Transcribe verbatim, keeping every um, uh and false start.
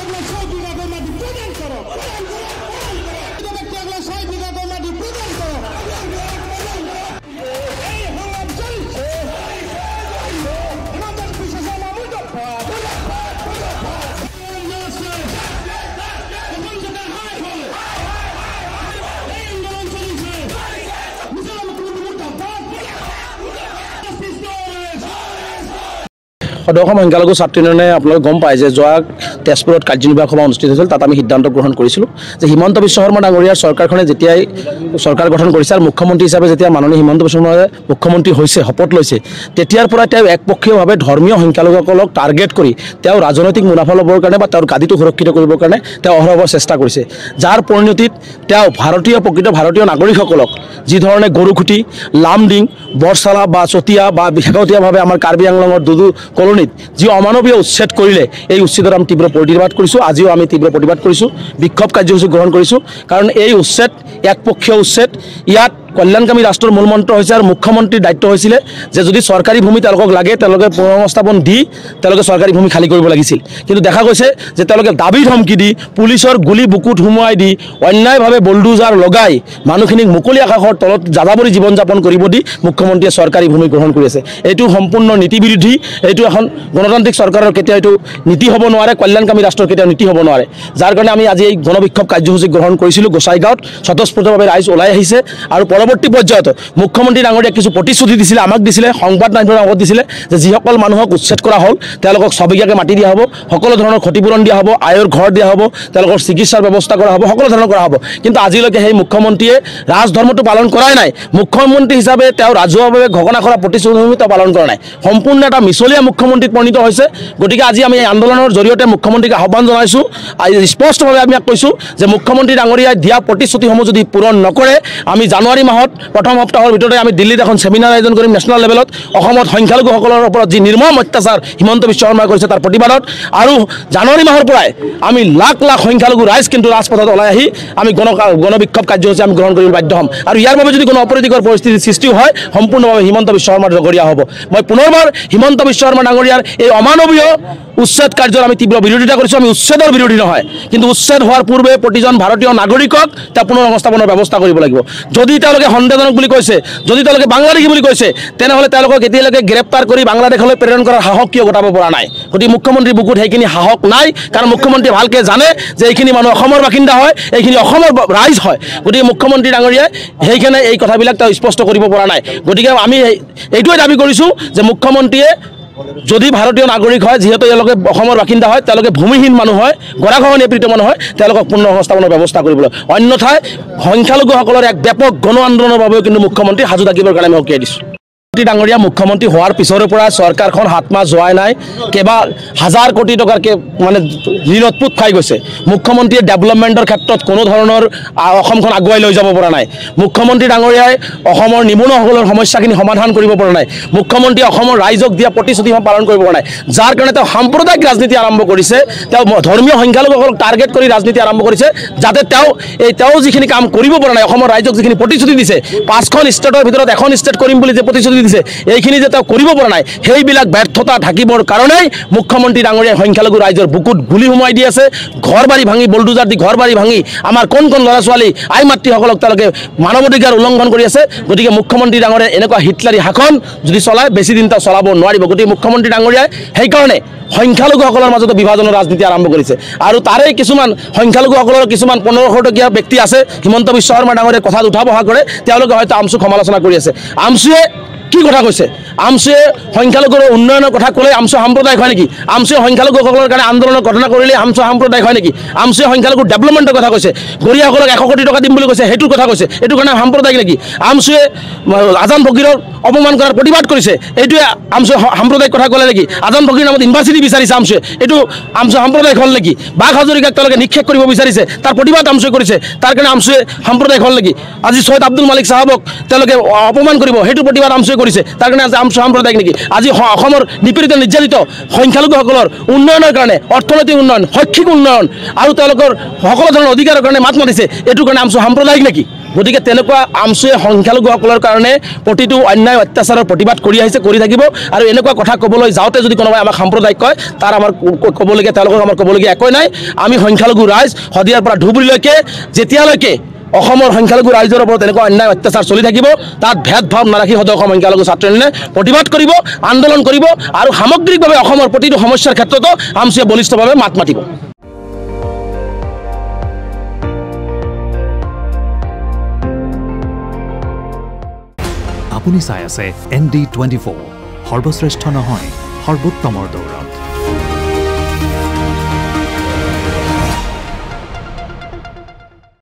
সদস্য সংখ্যালঘু ছাত্র ইউনিয়নে আপোনালোকে গম পায় যে যোৱা তেজপুৰত কাৰ্যনিৰ্বাহক সভা অনুষ্ঠিত হৈছিল। তাত আমি সিদ্ধান্ত গ্ৰহণ কৰিছিলোঁ যে হিমন্ত বিশ্ব শৰ্মা ডাঙৰীয়াৰ চৰকাৰখনে যেতিয়াই চৰকাৰ গঠন কৰিছে আৰু মুখ্যমন্ত্ৰী হিচাপে যেতিয়া মাননীয় হিমন্ত বিশ্ব শৰ্মাই মুখ্যমন্ত্ৰী হৈছে শপত লৈছে তেতিয়াৰ পৰা তেওঁ একপক্ষীয়ভাৱে ধৰ্মীয় সংখ্যালঘুসকলক টাৰ্গেট কৰি তেওঁ ৰাজনৈতিক মুনাফা ল'বৰ কাৰণে বা তেওঁৰ গাদীটো সুৰক্ষিত কৰিবৰ কাৰণে তেওঁ অহৰহ চেষ্টা কৰিছে, যাৰ পৰিণতিত তেওঁ ভাৰতীয় প্ৰকৃত ভাৰতীয় নাগৰিকসকলক যিধৰণে গৰুখুটি, লামডিং, বৰচালা বা চতিয়া বা শেহতীয়াভাৱে আমাৰ কাৰ্বি আংলঙৰ দুদু কলনীত যি অমানৱীয় উচ্ছেদ কৰিলে এই উচ্ছেদৰ আমি তীব্ৰ প্ৰতিবাদ কৰিছোঁ। আজিও আমি তীব্ৰ প্ৰতিবাদ কৰিছোঁ, বিক্ষোভ কাৰ্যসূচী গ্ৰহণ কৰিছোঁ, কাৰণ এই উচ্ছেদ একপক্ষীয় উচ্ছেদ। ইয়াত কল্যাণকামী ৰাষ্ট্ৰৰ মূলমন্ত্ৰ হৈছে আৰু মুখ্যমন্ত্ৰীৰ দায়িত্ব হৈছিলে যে যদি চৰকাৰী ভূমি তেওঁলোকক লাগে তেওঁলোকে পুনৰ্সংস্থাপন দি তেওঁলোকে চৰকাৰী ভূমি খালী কৰিব লাগিছিল। কিন্তু দেখা গৈছে যে তেওঁলোকে দাবী ধমকি দি পুলিচৰ গুলি বুকুত সুমুৱাই দি অন্যায়ভাৱে বুলডোজাৰ লগাই মানুহখিনিক মুকলি আকাশৰ তলত যাযাবৰী জীৱন যাপন কৰিব দি মুখ্যমন্ত্ৰীয়ে চৰকাৰী ভূমি গ্ৰহণ কৰি আছে। এইটো সম্পূৰ্ণ নীতি বিৰোধী, এইটো এখন গণতান্ত্ৰিক চৰকাৰৰ কেতিয়াও এইটো নীতি হ'ব নোৱাৰে, কল্যাণকামী ৰাষ্ট্ৰৰ কেতিয়াও নীতি হ'ব নোৱাৰে। যাৰ কাৰণে আমি আজি এই গণবিক্ষোভ কাৰ্যসূচী গ্ৰহণ কৰিছিলোঁ। গোসাইগাঁৱত স্বতঃস্ফূৰ্তভাৱে ৰাইজ ওলাই আহিছে আৰু পৰৱৰ্তী পৰ্যায়ত মুখ্যমন্ত্ৰী ডাঙৰীয়াক কিছু প্ৰতিশ্ৰুতি দিছিলে, আমাক দিছিলে, সংবাদ মাধ্যমৰ আগত দিছিলে যে যিসকল মানুহক উচ্ছেদ কৰা হ'ল তেওঁলোকক ছবিয়াকৈ মাতি দিয়া হ'ব, সকলো ধৰণৰ ক্ষতিপূৰণ দিয়া হ'ব, আয়ৰ ঘৰ দিয়া হ'ব, তেওঁলোকৰ চিকিৎসাৰ ব্যৱস্থা কৰা হ'ব, সকলো ধৰণৰ কৰা হ'ব। কিন্তু আজিলৈকে সেই মুখ্যমন্ত্ৰীয়ে ৰাজধৰ্মটো পালন কৰাই নাই। মুখ্যমন্ত্ৰী হিচাপে তেওঁ ৰাজহুৱাভাৱে ঘোষণা কৰা প্ৰতিশ্ৰুতিসমূহ তেওঁ পালন কৰা নাই। সম্পূৰ্ণ এটা মিছলীয়া মুখ্যমন্ত্ৰীত পৰিণত হৈছে। গতিকে আজি আমি এই আন্দোলনৰ জৰিয়তে মুখ্যমন্ত্ৰীক আহ্বান জনাইছোঁ, স্পষ্টভাৱে আমি কৈছোঁ যে মুখ্যমন্ত্ৰী ডাঙৰীয়াই দিয়া প্ৰতিশ্ৰুতিসমূহ যদি পূৰণ নকৰে আমি জানুৱাৰী মাহত প্ৰথম সপ্তাহৰ ভিতৰতে আমি দিল্লীত এখন সেমিনাৰ আয়োজন কৰিম নেশ্যনেল লেভেলত, অসমত সংখ্যালঘুসকলৰ ওপৰত যি নিৰ্মম অত্যাচাৰ হিমন্ত বিশ্ব শৰ্মাই কৰিছে তাৰ প্ৰতিবাদত। আৰু জানুৱাৰী মাহৰ পৰাই আমি লাখ লাখ সংখ্যালঘু ৰাইজ কিন্তু ৰাজপথত ওলাই আহি আমি গণ গণবিক্ষোভ কাৰ্যসূচী আমি গ্ৰহণ কৰিবলৈ বাধ্য হ'ম। আৰু ইয়াৰ বাবে যদি কোনো অপ্ৰীতিকৰ পৰিস্থিতিৰ সৃষ্টি হয় সম্পূৰ্ণভাৱে হিমন্ত বিশ্ব শৰ্মাৰ জগৰীয়া হ'ব। মই পুনৰবাৰ হিমন্ত বিশ্ব শৰ্মা ডাঙৰীয়াৰ এই অমানৱীয় উচ্ছেদ কাৰ্যৰ আমি তীব্ৰ বিৰোধিতা কৰিছোঁ। আমি উচ্ছেদৰ বিৰোধী নহয়, কিন্তু উচ্ছেদ হোৱাৰ পূৰ্বে প্ৰতিজন ভাৰতীয় নাগৰিকক তেওঁ পুনৰ সংস্থাপনৰ ব্যৱস্থা কৰিব লাগিব। যদি তেওঁলোকে সন্দেহজনক বুলি কৈছে, যদি তেওঁলোকে বাংলাদেশী বুলি কৈছে, তেনেহ'লে তেওঁলোকক এতিয়ালৈকে গ্ৰেপ্তাৰ কৰি বাংলাদেশলৈ প্ৰেৰণ কৰাৰ সাহস কিয় গোটাব পৰা নাই? গতিকে মুখ্যমন্ত্ৰীৰ বুকুত সেইখিনি সাহস নাই, কাৰণ মুখ্যমন্ত্ৰীয়ে ভালকৈ জানে যে এইখিনি মানুহ অসমৰ বাসিন্দা হয়, এইখিনি অসমৰ ৰাইজ হয়। গতিকে মুখ্যমন্ত্ৰী ডাঙৰীয়াই সেইকাৰণে এই কথাবিলাক তেওঁ স্পষ্ট কৰিব পৰা নাই। গতিকে আমি এইটোৱে দাবী কৰিছোঁ যে মুখ্যমন্ত্ৰীয়ে যদি ভাৰতীয় নাগৰিক হয়, যিহেতু এওঁলোকে অসমৰ বাসিন্দা হয়, তেওঁলোকে ভূমিহীন মানুহ হয়, গৰাখহনীয়া পীড়িত মানুহ হয়, তেওঁলোকক পুনৰ সংস্থাপনৰ ব্যৱস্থা কৰিবলৈ, অন্যথাই সংখ্যালঘুসকলৰ এক ব্যাপক গণ আন্দোলনৰ বাবেও কিন্তু মুখ্যমন্ত্ৰী সাজু থাকিবৰ কাৰণে আমি সকীয়াই দিছোঁ। ডাঙৰীয়া মুখ্যমন্ত্ৰী হোৱাৰ পিছৰে পৰা চৰকাৰখন হাত মাহ যোৱাই নাই, কেইবা হাজাৰ কোটি টকাৰ মানে ঋণত পোত খাই গৈছে। মুখ্যমন্ত্ৰীয়ে ডেভেলপমেণ্টৰ ক্ষেত্ৰত কোনো ধৰণৰ অসমখন আগুৱাই লৈ যাব পৰা নাই। মুখ্যমন্ত্ৰী ডাঙৰীয়াই অসমৰ নিবনুৱাসকলৰ সমস্যাখিনি সমাধান কৰিব পৰা নাই। মুখ্যমন্ত্ৰীয়ে অসমৰ ৰাইজক দিয়া প্ৰতিশ্ৰুতিসমূহ পালন কৰিব পৰা নাই, যাৰ কাৰণে তেওঁ সাম্প্ৰদায়িক ৰাজনীতি আৰম্ভ কৰিছে। তেওঁ ধৰ্মীয় সংখ্যালঘুসকলক টাৰ্গেট কৰি ৰাজনীতি আৰম্ভ কৰিছে, যাতে তেওঁ এই তেওঁ যিখিনি কাম কৰিব পৰা নাই, অসমৰ ৰাইজক যিখিনি প্ৰতিশ্ৰুতি দিছে, পাঁচখন ষ্টেটৰ ভিতৰত এখন ষ্টেট কৰিম বুলি যে প্ৰতিশ্ৰুতি দিছে, এইখিনি যে তেওঁ কৰিব পৰা নাই, সেইবিলাক ব্যৰ্থতা ঢাকিবৰ কাৰণেই মুখ্যমন্ত্ৰী ডাঙৰীয়াই সংখ্যালঘু ৰাইজৰ বুকুত গুলি সোমাই দি আছে, ঘৰ বাৰী ভাঙি বুলডোজাৰ দি ঘৰ বাৰী ভাঙি আমাৰ কোন কোন ল'ৰা ছোৱালী আই মাতৃসকলক তেওঁলোকে মানৱ অধিকাৰ উলংঘন কৰি আছে। গতিকে মুখ্যমন্ত্ৰী ডাঙৰীয়াই এনেকুৱা হিটলাৰী শাসন যদি চলায় বেছি দিন তেওঁ চলাব নোৱাৰিব। গতিকে মুখ্যমন্ত্ৰী ডাঙৰীয়াই সেইকাৰণে সংখ্যালঘুসকলৰ মাজতো বিভাজনৰ ৰাজনীতি আৰম্ভ কৰিছে। আৰু তাৰে কিছুমান সংখ্যালঘুসকলৰ কিছুমান পোন্ধৰশ টকীয়া ব্যক্তি আছে, হিমন্ত বিশ্ব শৰ্মা ডাঙৰীয়াই কথাত উঠা বহা কৰে, তেওঁলোকে হয়তো আমচুক সমালোচনা কৰি আছে। আমচুৱে কি কথা কৈছে? আমচুৱে সংখ্যালঘুৰ উন্নয়নৰ কথা ক'লে আমচু সাম্প্ৰদায়িক হয় নেকি? আমচুৱে সংখ্যালঘুসকলৰ কাৰণে আন্দোলনৰ ঘটনা কৰিলে আমচু সাম্প্ৰদায়িক হয় নেকি? আমচুৱে সংখ্যালঘুৰ ডেভেলপমেণ্টৰ কথা কৈছে, গৰীয়াসকলক এশ কোটি টকা দিম বুলি কৈছে, সেইটোৰ কথা কৈছে, এইটো কাৰণে সাম্প্ৰদায়িক নেকি? আমচুৱে আজান ফকীৰৰ অপমান কৰাৰ প্ৰতিবাদ কৰিছে, এইটোৱে আমচুৱে সাম্প্ৰদায়িক কথা ক'লে নেকি? আজান ফকীৰ নামত ইউনিভাৰ্চিটি বিচাৰিছে আমচুৱে, এইটো আমচু সাম্প্ৰদায়িক হ'ল নেকি? বাঘ হাজৰিকাক তেওঁলোকে নিক্ষেপ কৰিব বিচাৰিছে, তাৰ প্ৰতিবাদ আমচুৱে কৰিছে, তাৰ কাৰণে আমচুৱে সাম্প্ৰদায়িক হ'ল নেকি? আজি ছৈয়দ আব্দুল মালিক চাহাবক তেওঁলোকে অপমান কৰিব, সেইটো প্ৰতিবাদ আমচুৱে কৰিছে, তাৰ কাৰণে আজি আমচু সাম্প্ৰদায়িক নেকি? আজি অসমৰ নিপীড়িত নিৰ্যাতিত সংখ্যালঘুসকলৰ উন্নয়নৰ কাৰণে, অৰ্থনৈতিক উন্নয়ন, শৈক্ষিক উন্নয়ন আৰু তেওঁলোকৰ সকলো ধৰণৰ অধিকাৰৰ কাৰণে মাত মাতিছে, এইটোৰ কাৰণে আমচু সাম্প্ৰদায়িক নেকি? গতিকে তেনেকুৱা আমচুৱে সংখ্যালঘুসকলৰ কাৰণে প্ৰতিটো অন্যায় অত্যাচাৰৰ প্ৰতিবাদ কৰি আহিছে, কৰি থাকিব। আৰু এনেকুৱা কথা ক'বলৈ যাওঁতে যদি কোনোবাই আমাক সাম্প্ৰদায়িক কয়, তাৰ আমাৰ ক'বলগীয়া তেওঁলোকক আমাৰ ক'বলগীয়া একোৱেই নাই। আমি সংখ্যালঘু ৰাইজ শদিয়াৰ পৰা ধুবুৰীলৈকে যেতিয়ালৈকে অসমৰ সংখ্যালঘু ৰাইজৰ ওপৰত এনেকুৱা অন্যায় অত্যাচাৰ চলি থাকিব, তাত ভেদভাৱ নাৰাখি সদৌ অসম সংখ্যালঘু ছাত্ৰ ইউনিয়নে প্ৰতিবাদ কৰিব, আন্দোলন কৰিব আৰু সামগ্ৰিকভাৱে অসমৰ প্ৰতিটো সমস্যাৰ ক্ষেত্ৰতো আমচুৱে বলিষ্ঠভাৱে মাত মাতিব। আপুনি চাই আছে এন ডি টুৱেণ্টি ফ'ৰ, সৰ্বশ্ৰেষ্ঠ নহয় সৰ্বোত্তমৰ দৌৰত।